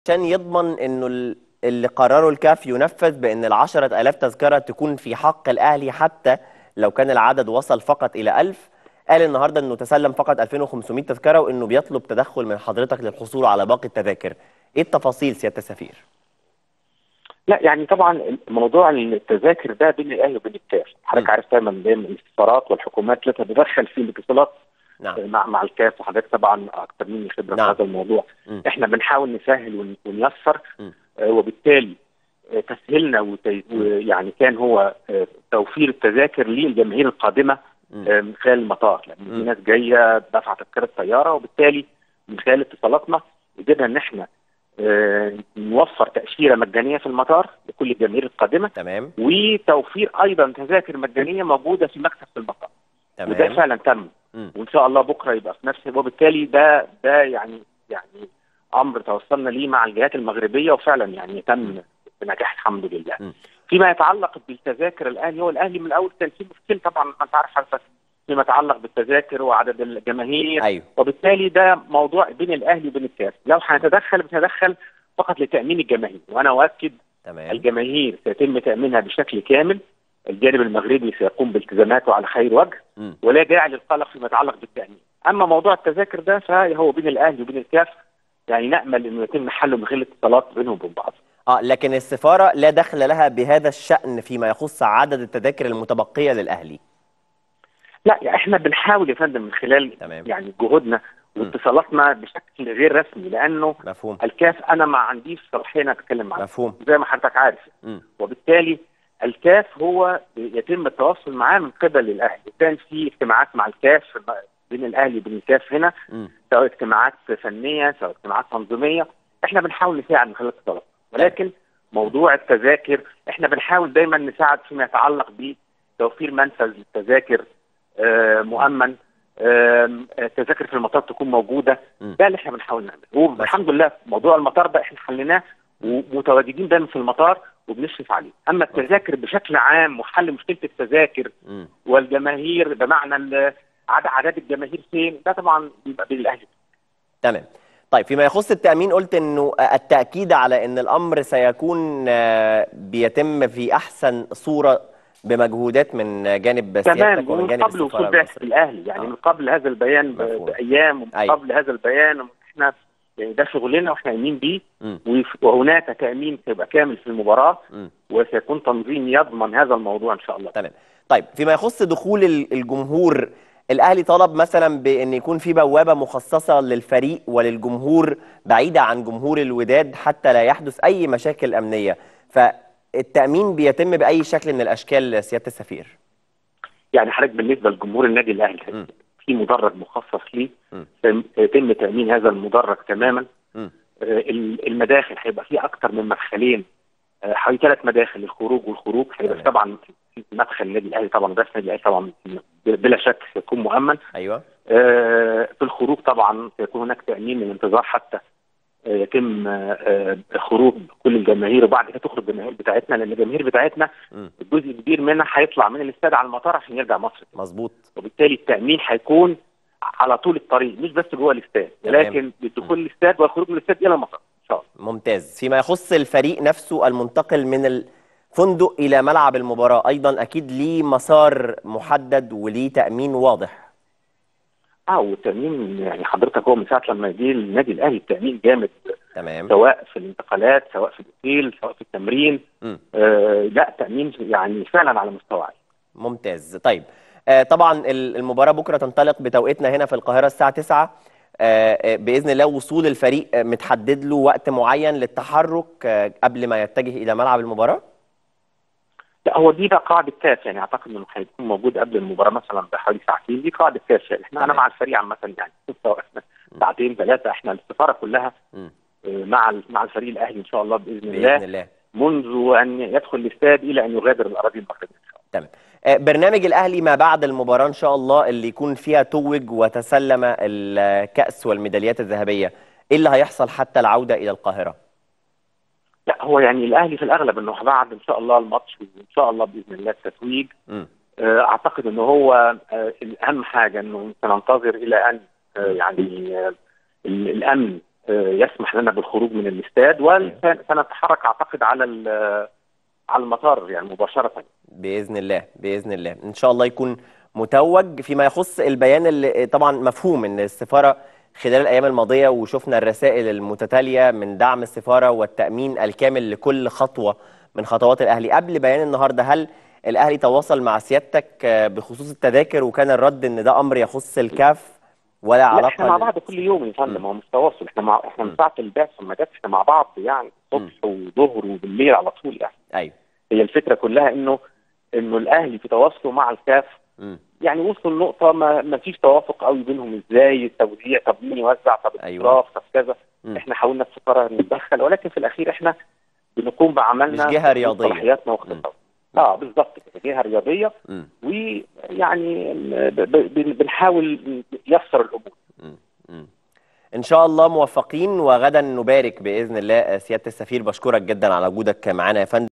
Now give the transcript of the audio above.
عشان يضمن انه اللي قرره الكاف ينفذ بان ال10,000 تذكرة تكون في حق الاهلي حتى لو كان العدد وصل فقط الى 1000. قال النهارده انه تسلم فقط 2500 تذكرة وانه بيطلب تدخل من حضرتك للحصول على باقي التذاكر. ايه التفاصيل سيادة السفير؟ لا يعني طبعا موضوع التذاكر ده بين الاهلي وبين الكاف، حضرتك عارف دايما السفارات والحكومات لا تتدخل في الاتصالات نعم. مع الكاف، وحضرتك طبعا اكثر مني خبره في نعم. هذا الموضوع. احنا بنحاول نسهل ونيسر، م. وبالتالي تسهيلنا يعني كان هو توفير التذاكر للجماهير القادمه من خلال المطار، لان في ناس جايه دفع تذكره طياره، وبالتالي من خلال اتصالاتنا قدرنا ان احنا نوفر تأشيرة مجانية في المطار لكل الجماهير القادمة. تمام. وتوفير أيضا تذاكر مجانية موجودة في مكتب في المطار. تمام. وده فعلا تم، وإن شاء الله بكرة يبقى في نفس، وبالتالي ده يعني أمر توصلنا ليه مع الجهات المغربية، وفعلا يعني تم بنجاح الحمد لله. فيما يتعلق بالتذاكر الأهلي، هو الأهلي من الأول كان في مشكلة طبعا، أنت عارف حضرتك، فيما يتعلق بالتذاكر وعدد الجماهير. أيوه. وبالتالي ده موضوع بين الاهلي وبين الكاف، لو هنتدخل بنتدخل فقط لتامين الجماهير، وانا اؤكد تمام. الجماهير سيتم تامينها بشكل كامل. الجانب المغربي سيقوم بالتزاماته على خير وجه، ولا داعي للقلق فيما يتعلق بالتامين. اما موضوع التذاكر ده فهو بين الاهلي وبين الكاف، يعني نامل انه يتم حله من خلال الاتصالات بينهم وبين بعض. لكن السفارة لا دخل لها بهذا الشأن فيما يخص عدد التذاكر المتبقية للأهلي. لا يعني احنا بنحاول يا فندم من خلال تمام. يعني جهودنا واتصالاتنا بشكل غير رسمي، لانه مفهوم. الكاف انا ما عنديش صلاحيه اني اتكلم معاه، مفهوم. زي ما حضرتك عارف. وبالتالي الكاف هو يتم التواصل معاه من قبل الاهلي، كان في اجتماعات مع الكاف بين الاهلي وبين الكاف هنا، سواء اجتماعات فنيه سواء اجتماعات تنظيميه، احنا بنحاول نساعد من خلال الاتصالات. ولكن موضوع التذاكر احنا بنحاول دايما نساعد فيما يتعلق بتوفير منفذ للتذاكر مؤمن، التذاكر في المطار تكون موجوده. ده اللي احنا بنحاول نعمله، والحمد لله موضوع المطار ده احنا حليناه، ومتواجدين دايما في المطار وبنشرف عليه. اما التذاكر بشكل عام وحل مشكله التذاكر والجماهير بمعنى عدد الجماهير فين، ده طبعا بيبقى بين الاهلي. تمام. طيب فيما يخص التأمين، قلت انه التأكيد على ان الامر سيكون بيتم في احسن صورة بمجهودات من جانب سيادتك ومن جانب قبل السفارة وصول بعثة المصرية. الاهلي، يعني من قبل هذا البيان بايام، ومن قبل هذا البيان احنا يعني ده شغلنا واحنا قايمين بيه. وهناك تأمين سيبقى كامل في المباراة، وسيكون تنظيم يضمن هذا الموضوع ان شاء الله. تمام. طيب فيما يخص دخول الجمهور، الاهلي طلب مثلا بان يكون في بوابة مخصصة للفريق وللجمهور بعيدة عن جمهور الوداد حتى لا يحدث اي مشاكل امنية، فالتأمين بيتم باي شكل من الاشكال سيادة السفير؟ يعني حضرتك بالنسبة لجمهور النادي الاهلي في مدرج مخصص ليه، سيتم تأمين هذا المدرج تماما. المداخل هيبقى فيه اكثر من مدخلين، حوالي 3 مداخل للخروج والخروج. هيبقى طبعا مدخل النادي الاهلي طبعا، بس النادي الاهلي طبعا بلا شك سيكون مؤمن. ايوه. في الخروج طبعا سيكون هناك تأمين للانتظار حتى يتم خروج كل الجماهير، وبعد كده تخرج الجماهير بتاعتنا، لان الجماهير بتاعتنا جزء كبير منها هيطلع من الاستاد على المطار عشان يرجع مصر. مظبوط. وبالتالي التأمين هيكون على طول الطريق، مش بس جوه الاستاد، ولكن بدخول الاستاد والخروج من الاستاد الى المطار ان شاء الله. ممتاز. فيما يخص الفريق نفسه المنتقل من الفندق الى ملعب المباراة، ايضا اكيد ليه مسار محدد وليه تأمين واضح. والتأمين يعني حضرتك هو من ساعة لما يجي النادي الاهلي التأمين جامد. تمام. سواء في الانتقالات سواء في الاوتيل سواء في التمرين. لا تأمين يعني فعلا على مستوى عالي. ممتاز. طيب طبعا المباراة بكرة تنطلق بتوقيتنا هنا في القاهرة الساعة 9. بإذن الله وصول الفريق متحدد له وقت معين للتحرك قبل ما يتجه إلى ملعب المباراة؟ لا هو دي بقى قاعدة كاف، يعني اعتقد انه هيكون موجود قبل المباراة مثلا بحوالي ساعتين. دي قاعدة كاف، يعني انا مع الفريق عامة يعني سواء ساعتين 3، احنا السفارة كلها مع الفريق الاهلي ان شاء الله باذن الله منذ ان يدخل الاستاد الى ان يغادر الاراضي المغربيه ان شاء الله. تمام. برنامج الاهلي ما بعد المباراه ان شاء الله اللي يكون فيها توج وتسلم الكاس والميداليات الذهبيه، ايه اللي هيحصل حتى العوده الى القاهره؟ لا هو يعني الاهلي في الاغلب انه بعد ان شاء الله الماتش وان شاء الله باذن الله التتويج، اعتقد انه هو اهم حاجه انه سننتظر الى ان يعني الامن يسمح لنا بالخروج من الاستاد، وسنتحرك اعتقد على المطار يعني مباشره. باذن الله باذن الله ان شاء الله يكون متوج. فيما يخص البيان اللي طبعا مفهوم ان السفاره خلال الايام الماضيه وشفنا الرسائل المتتاليه من دعم السفاره والتامين الكامل لكل خطوه من خطوات الاهلي، قبل بيان النهارده هل الاهلي تواصل مع سيادتك بخصوص التذاكر وكان الرد ان ده امر يخص الكاف ولا علاقه؟ لا، احنا مع بعض كل يوم يا فندم، هو مش تواصل، احنا من ساعه البعثه ما جت احنا مع بعض يعني الصبح وظهر وبالليل على طول يعني. ايوه، هي الفكره كلها انه الاهلي في تواصله مع الكاف يعني وصلوا لنقطه ما فيش توافق قوي بينهم، ازاي التوزيع، طب مين يوزع، طب الاصراف، طب كذا. احنا حاولنا السفاره نتدخل، ولكن في الاخير احنا بنقوم بعملنا مش جهه رياضيه، صلاحياتنا واختصاصنا. بالظبط كده، جهه رياضيه، ويعني بنحاول نيسر الامور. ان شاء الله موفقين، وغدا نبارك باذن الله. سياده السفير بشكرك جدا على وجودك معانا يا فندم.